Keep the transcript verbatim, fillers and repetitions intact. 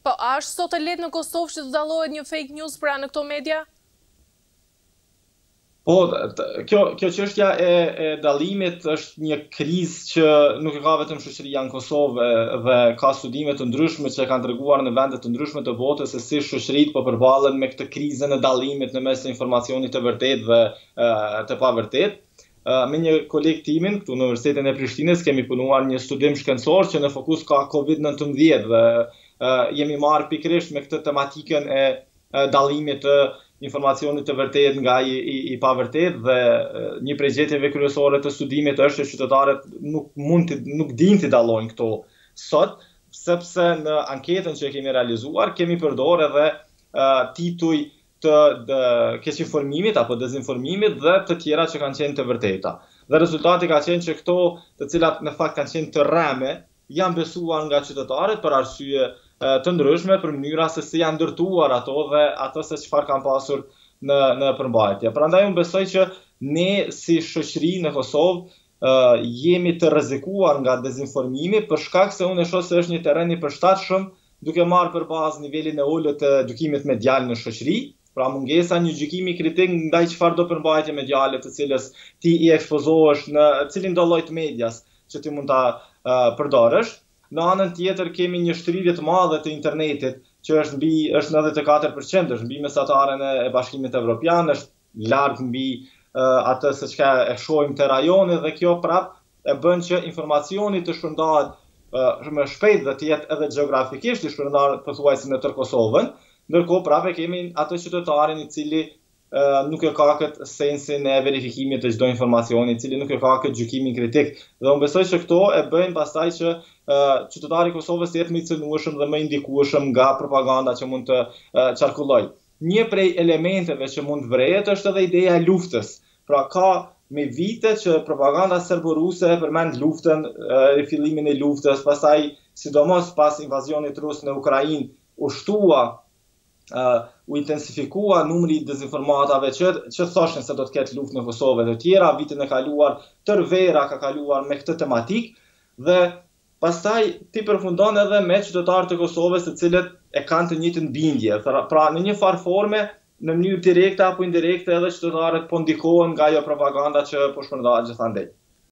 Po, a është sot e lehtë në Kosovë që të dallohet një fake news pra në këto media? Po, kjo, kjo çështja e, e dallimit është një krizë që nuk e ka vetëm shoqëria në Kosovë dhe ka studime të ndryshme që kanë treguar në vende të ndryshme të botës se si shoqëritë po përballen me këtë krizën e dallimit në mes të informacionit të vërtetë dhe e, të pavërtetë. Me një koleg timin këtu në Universitetin e Prishtinës kemi punuar një studim shkencor që në fokus ka COVID nineteen dhe e, jemi marrë pikërisht me këtë tematikën e, e dallimit të informacionit të vërtetë nga i, i, i pavërtetë dhe e, një prej gjetjeve kryesore të studimit është që qytetarët nuk mund të nuk dinë të dallojnë këto sot, sepse në anketën që kemi realizuar kemi përdorur edhe e, tituj të, të keqinformimit apo dezinformimit dhe të tjera që kanë qenë të vërteta. Dhe rezultati ka qenë që këto, të cilat në fakt kanë qenë të rreme, janë besuar nga qytetarët për arsye të ndryshme, për mënyra se si janë ndërtuar ato dhe ato se çfarë kanë pasur në në përmbajtje. Prandaj unë besoj që ne si shoqëri në Kosovë uh, jemi të rrezikuar nga dezinformimi për shkak se unë e shoh se është një terren i përshtatshëm duke marrë për bazë nivelin e ulët të gjykimit medial në shoqëri. Pra mungesa një gjykimi kritik ndaj çfarë do përmbajtje mediale të cilës ti i ekspozohesh në cilin do lloj të medias që ti mund ta uh, përdorësh. Në anën tjetër kemi një shtrirje të madhe të internetit që është mbi është nëntëdhjetë e katër përqind, është mbi mesataren e Bashkimit Evropian, është larg mbi uh, atë se çka e shohim te rajoni dhe kjo prap e bën që informacioni të shpërndahet uh, më shpejt dhe të jetë edhe gjeografikisht i shpërndarë pothuajse në tërë Kosovën. Ndërkohë prapë kemi atë qytetarin i cili uh, nuk e ka këtë sensin e verifikimit të çdo informacioni, i cili nuk e ka këtë gjykimin kritik. Dhe unë besoj që këto e bëjnë pastaj që uh, qytetari i Kosovës jetë më i cënueshëm dhe më i ndikueshëm nga propaganda që mund të uh, qarkullojë. Një prej elementeve që mund vrehet është edhe ideja e luftës. Pra ka me vite që propaganda serbo-ruse përmend luftën, uh, fillimin e luftës, pastaj sidomos pas invazionit rus në Ukrainë u shtua Uh, u intensifikua numri i dezinformatave që, që thoshin se do të ketë luftë në Kosovë dhe të tjera, vitin e kaluar, tër vera ka kaluar me këtë tematik dhe pastaj ti përfundon edhe me qytetarët e Kosovës të cilët e kanë të njëjtën bindje. Pra në një farë forme, në mënyrë direkte apo indirekte edhe qytetarët po ndikohen nga ajo propaganda që po shpërndahet gjithandej.